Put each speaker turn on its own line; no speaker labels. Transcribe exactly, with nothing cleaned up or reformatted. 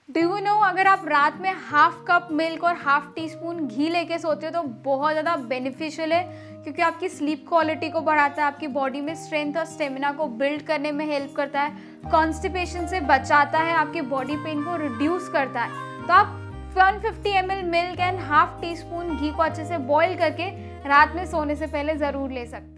Do you know, अगर आप रात में हाफ कप मिल्क और हाफ टी स्पून घी लेके सोते हो तो बहुत ज़्यादा बेनिफिशियल है, क्योंकि आपकी स्लीप क्वालिटी को बढ़ाता है, आपकी बॉडी में स्ट्रेंथ और स्टेमिना को बिल्ड करने में हेल्प करता है, कॉन्स्टिपेशन से बचाता है, आपकी बॉडी पेन को रिड्यूस करता है। तो आप one fifty M L milk and half teaspoon घी को अच्छे से बॉईल करके रात में सोने से पहले ज़रूर ले सकते हैं।